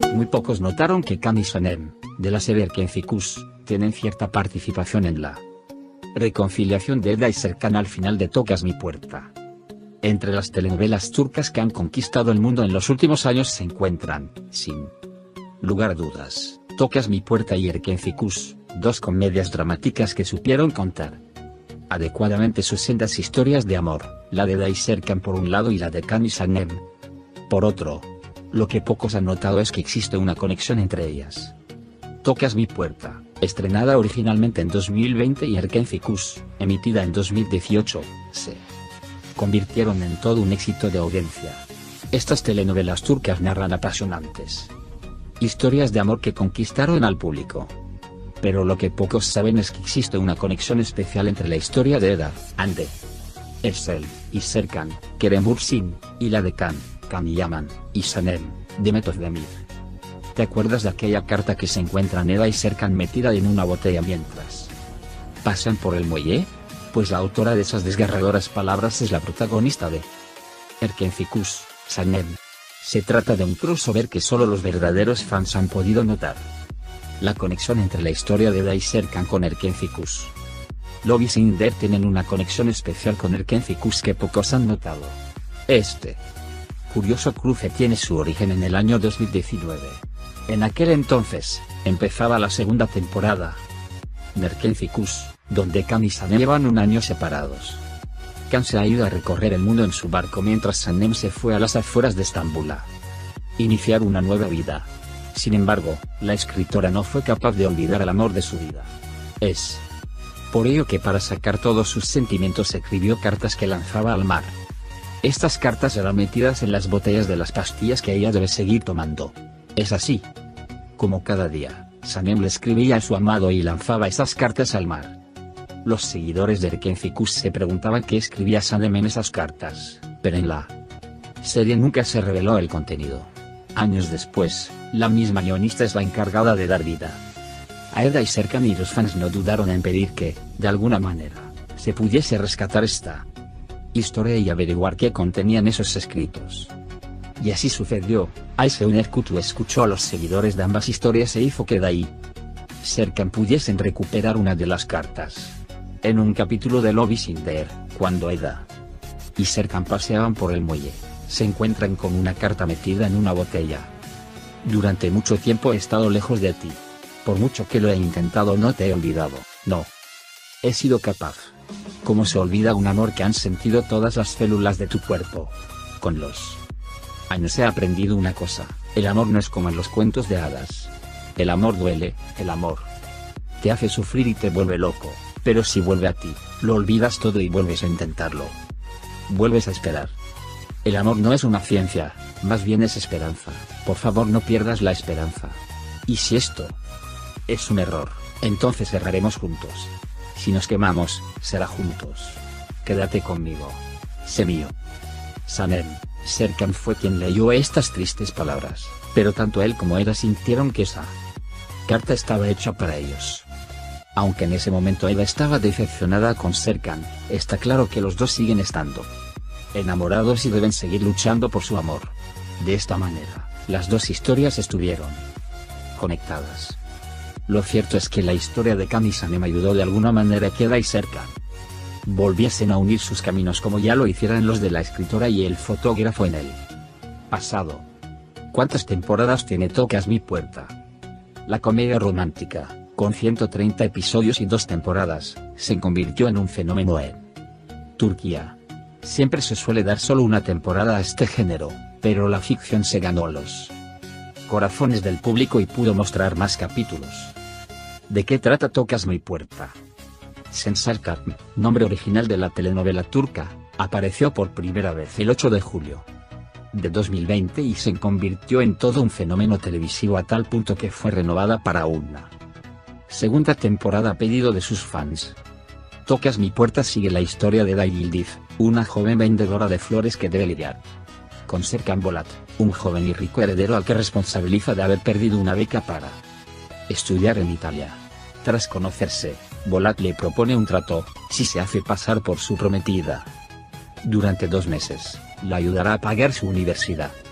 Muy pocos notaron que Cam y Sanem, de la serie Erkenfikus, tienen cierta participación en la reconciliación de Eda y Serkan al final de Tocas mi puerta. Entre las telenovelas turcas que han conquistado el mundo en los últimos años se encuentran, sin lugar a dudas, Tocas mi puerta y Erkenfikus, dos comedias dramáticas que supieron contar adecuadamente sus sendas historias de amor, la de Eda y Serkan por un lado y la de Cam y Sanem por otro. Lo que pocos han notado es que existe una conexión entre ellas. Tocas mi puerta, estrenada originalmente en 2020 y Erkenfikus, emitida en 2018, se convirtieron en todo un éxito de audiencia. Estas telenovelas turcas narran apasionantes historias de amor que conquistaron al público. Pero lo que pocos saben es que existe una conexión especial entre la historia de Eda, Hande, Ersel, y Serkan, Kerem Bürsin, y la de Cam Yaman, y Sanem, Demet Özdemir. ¿Te acuerdas de aquella carta que se encuentran Eda y Serkan metida en una botella mientras pasan por el muelle? Pues la autora de esas desgarradoras palabras es la protagonista de Erkenfikus, Sanem. Se trata de un crossover que solo los verdaderos fans han podido notar. La conexión entre la historia de Eda y Serkan con Erkenfikus. Lovi y Sinder tienen una conexión especial con Erkenfikus que pocos han notado. Este curioso cruce tiene su origen en el año 2019. En aquel entonces, empezaba la segunda temporada de Erkenfikus, donde Cam y Sanem llevan un año separados. Cam se ha ido a recorrer el mundo en su barco mientras Sanem se fue a las afueras de Estambul a iniciar una nueva vida. Sin embargo, la escritora no fue capaz de olvidar al amor de su vida. Es por ello que para sacar todos sus sentimientos escribió cartas que lanzaba al mar. Estas cartas eran metidas en las botellas de las pastillas que ella debe seguir tomando. Es así como cada día, Sanem le escribía a su amado y lanzaba esas cartas al mar. Los seguidores de Erkenfikus se preguntaban qué escribía Sanem en esas cartas, pero en la serie nunca se reveló el contenido. Años después, la misma guionista es la encargada de dar vida a Eda y Serkan y los fans no dudaron en pedir que, de alguna manera, se pudiese rescatar esta historia y averiguar qué contenían esos escritos. Y así sucedió. Ayşe Erkutu escuchó a los seguidores de ambas historias e hizo que Eda y Serkan pudiesen recuperar una de las cartas. En un capítulo de Lovi Sinder, cuando Eda y Serkan paseaban por el muelle, se encuentran con una carta metida en una botella. Durante mucho tiempo he estado lejos de ti. Por mucho que lo he intentado no te he olvidado, no he sido capaz. ¿Cómo se olvida un amor que han sentido todas las células de tu cuerpo? Con los años he aprendido una cosa, el amor no es como en los cuentos de hadas. El amor duele, el amor te hace sufrir y te vuelve loco, pero si vuelve a ti, lo olvidas todo y vuelves a intentarlo. Vuelves a esperar. El amor no es una ciencia, más bien es esperanza, por favor no pierdas la esperanza. Y si esto es un error, entonces erraremos juntos. Si nos quemamos, será juntos. Quédate conmigo. Sé mío. Sanem. Serkan fue quien leyó estas tristes palabras, pero tanto él como Eda sintieron que esa carta estaba hecha para ellos. Aunque en ese momento Eda estaba decepcionada con Serkan, está claro que los dos siguen estando enamorados y deben seguir luchando por su amor. De esta manera, las dos historias estuvieron conectadas. Lo cierto es que la historia de Cam y Sanem ayudó de alguna manera a que Eda y Serkan volviesen a unir sus caminos como ya lo hicieran los de la escritora y el fotógrafo en el pasado. ¿Cuántas temporadas tiene Tocas mi puerta? La comedia romántica, con 130 episodios y 2 temporadas, se convirtió en un fenómeno en Turquía. Siempre se suele dar solo una temporada a este género, pero la ficción se ganó los corazones del público y pudo mostrar más capítulos. ¿De qué trata Tocas mi puerta? Sensarkan, nombre original de la telenovela turca, apareció por primera vez el 8 de julio de 2020 y se convirtió en todo un fenómeno televisivo a tal punto que fue renovada para una segunda temporada a pedido de sus fans. Tocas mi puerta sigue la historia de Eda Yildiz, una joven vendedora de flores que debe lidiar con Serkan Bolat, un joven y rico heredero al que responsabiliza de haber perdido una beca para estudiar en Italia. Tras conocerse, Bolat le propone un trato, si se hace pasar por su prometida. Durante 2 meses, la ayudará a pagar su universidad.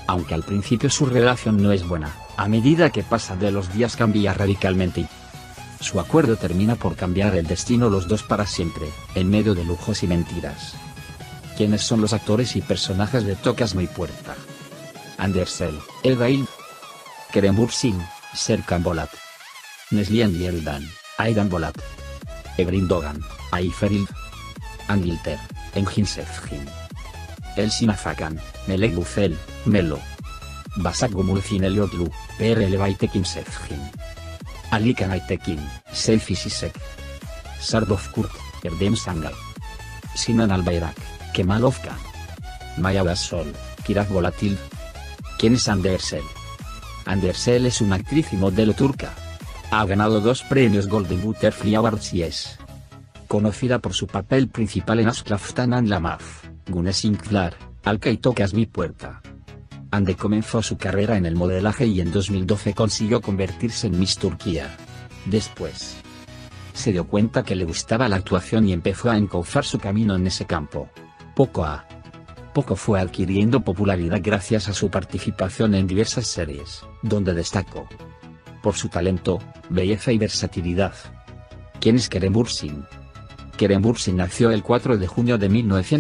aunque al principio su relación no es buena, a medida que pasa de los días cambia radicalmente y su acuerdo termina por cambiar el destino los dos para siempre, en medio de lujos y mentiras. ¿Quiénes son los actores y personajes de Tocas mi puerta? Anders L. Elgail, Kerem Bürsin, Serkan Bolat, Neslihan Yeldan, Aidan Bolat, Evrin Dogan, Ayferil, Angilter, Engin Sefjin, Elsin Afakan, Melek Bufel, Melo, Basak Gumulfin Eliotlu, PRL Baitekin Sefjin, Alikan Aitekin, Selfi Sisek, Sardov Kurt, Erdem Sangal, Sinan Albayrak, Kemal Ofkan, Maya Gasol, Kirak Volatil. ¿Quién es Anders L? Anders L es una actriz y modelo turca. Ha ganado 2 premios Golden Butterfly Awards y es conocida por su papel principal en Asklaftan and Lamaf, Güneş İnkler, Alka y Tocas mi puerta. Ande comenzó su carrera en el modelaje y en 2012 consiguió convertirse en Miss Turquía. Después, se dio cuenta que le gustaba la actuación y empezó a encauzar su camino en ese campo. Poco a poco fue adquiriendo popularidad gracias a su participación en diversas series, donde destacó por su talento, belleza y versatilidad. ¿Quién es Kerem Bürsin? Kerem Bürsin nació el 4 de junio de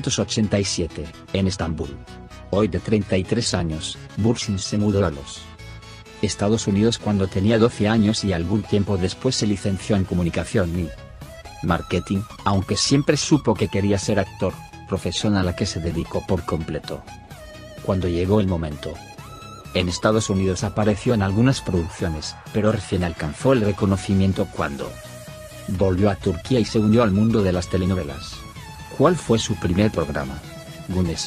1987, en Estambul. Hoy de 33 años, Bürsin se mudó a los Estados Unidos cuando tenía 12 años y algún tiempo después se licenció en comunicación y marketing, aunque siempre supo que quería ser actor, profesión a la que se dedicó por completo. Cuando llegó el momento, en Estados Unidos apareció en algunas producciones, pero recién alcanzó el reconocimiento cuando volvió a Turquía y se unió al mundo de las telenovelas. ¿Cuál fue su primer programa? Güneş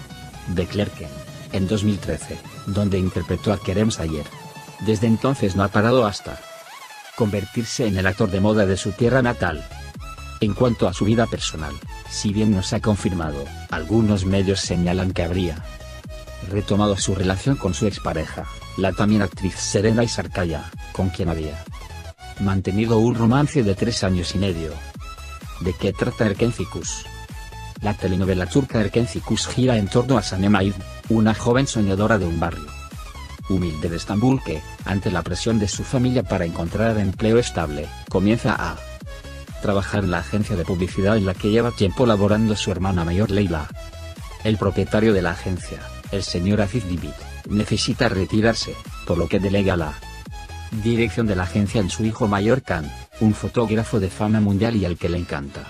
Beklerken, en 2013, donde interpretó a Kerem Sayer. Desde entonces no ha parado hasta convertirse en el actor de moda de su tierra natal. En cuanto a su vida personal, si bien no se ha confirmado, algunos medios señalan que habría retomado su relación con su expareja, la también actriz Serenay Sarıkaya, con quien había mantenido un romance de 3 años y medio. ¿De qué trata Erken Fikus? La telenovela turca Erken Fikus gira en torno a Sanem Aydin, una joven soñadora de un barrio humilde de Estambul que, ante la presión de su familia para encontrar empleo estable, comienza a trabajar en la agencia de publicidad en la que lleva tiempo laborando su hermana mayor Leyla. El propietario de la agencia, el señor Aziz Divit, necesita retirarse, por lo que delega la dirección de la agencia en su hijo mayor Can, un fotógrafo de fama mundial y al que le encanta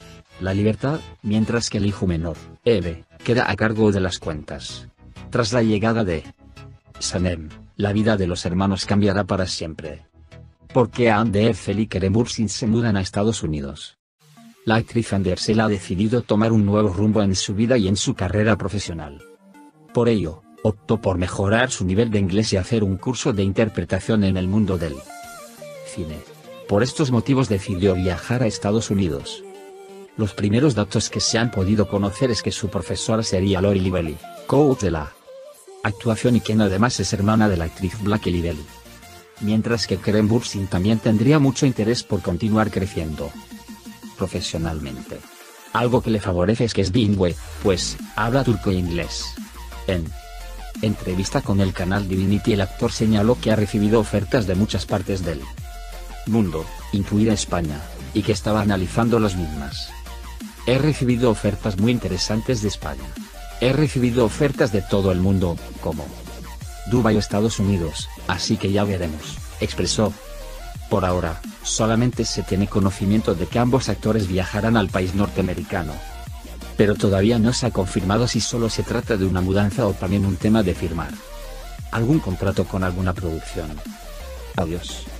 la libertad, mientras que el hijo menor, Eve, queda a cargo de las cuentas. Tras la llegada de Sanem, la vida de los hermanos cambiará para siempre. ¿Por qué Anders L y Kerem Bürsin se mudan a Estados Unidos? La actriz Anders L ha decidido tomar un nuevo rumbo en su vida y en su carrera profesional. Por ello, optó por mejorar su nivel de inglés y hacer un curso de interpretación en el mundo del cine. Por estos motivos decidió viajar a Estados Unidos. Los primeros datos que se han podido conocer es que su profesora sería Lori Lively, coach de la actuación y quien además es hermana de la actriz Blake Lively. Mientras que Kerem Bürsin también tendría mucho interés por continuar creciendo profesionalmente. Algo que le favorece es que es bilingüe, pues habla turco e inglés. En entrevista con el canal Divinity, el actor señaló que ha recibido ofertas de muchas partes del mundo, incluida España, y que estaba analizando las mismas. He recibido ofertas muy interesantes de España. He recibido ofertas de todo el mundo, como Dubái o Estados Unidos, así que ya veremos, expresó. Por ahora, solamente se tiene conocimiento de que ambos actores viajarán al país norteamericano. Pero todavía no se ha confirmado si solo se trata de una mudanza o también un tema de firmar algún contrato con alguna producción. Adiós.